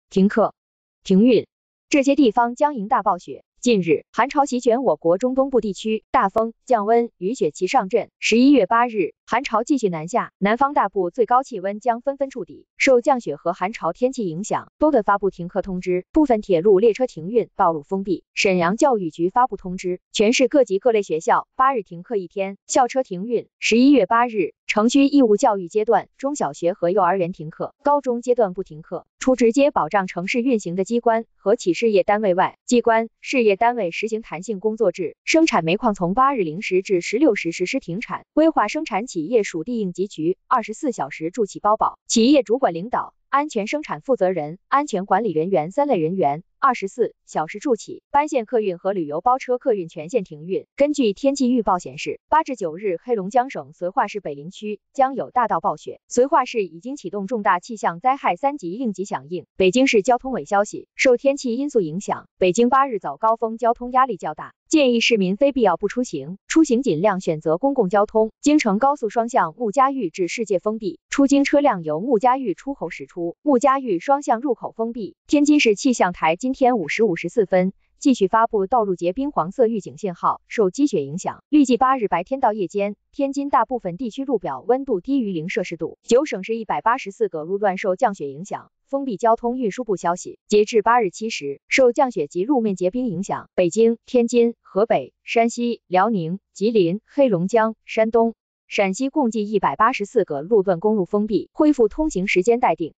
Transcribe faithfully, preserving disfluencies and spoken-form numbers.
停课、停运，这些地方将迎大暴雪。近日，寒潮席卷我国中东部地区，大风、降温、雨雪齐上阵。十一月八日，寒潮继续南下，南方大部最高气温将纷纷触底。受降雪和寒潮天气影响，多地发布停课通知，部分铁路列车停运，道路封闭。沈阳教育局发布通知，全市各级各类学校八日停课一天，校车停运。十一月八日，城区义务教育阶段中小学和幼儿园停课，高中阶段不停课。除直接保障城市运行的机关和企事业单位外，机关、事业单位实行弹性工作制，生产煤矿从八日零时至十六时实施停产。规划生产企业属地应急局二十四小时助企包保，企业主管领导、安全生产负责人、安全管理人员三类人员二十四小时助企。班线客运和旅游包车客运全线停运。根据天气预报显示，八至九日黑龙江省绥化市北林区将有大到暴雪。绥化市已经启动重大气象灾害三级应急响应。北京市交通委消息，受天气因素影响，北京八日早高峰交通压力较大，建议市民非必要不出行，出行尽量选择公共交通。京承高速双向穆家峪至世界封闭，出京车辆由穆家峪出口驶出，穆家峪双向入口封闭。天津市气象台今天五时五十四分继续发布道路结冰黄色预警信号，受积雪影响，预计八日白天到夜间，天津大部分地区路表温度低于零摄氏度。九省市一百八十四个路段受降雪影响，封闭交通运输部消息，截至八日七时，受降雪及路面结冰影响，北京、天津、河北、山西、辽宁、吉林、黑龙江、山东、陕西共计一百八十四个路段公路封闭，恢复通行时间待定。